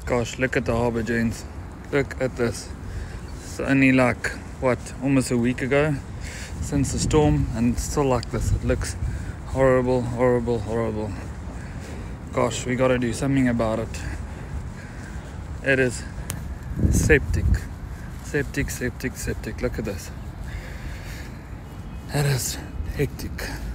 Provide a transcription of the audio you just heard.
Gosh, look at the harbour, gents. Look at this. It's only like, what, almost a week ago since the storm, and it's still like this. It looks horrible, horrible, horrible. Gosh, we gotta do something about it. It is septic. Septic, septic, septic. Look at this. It is hectic.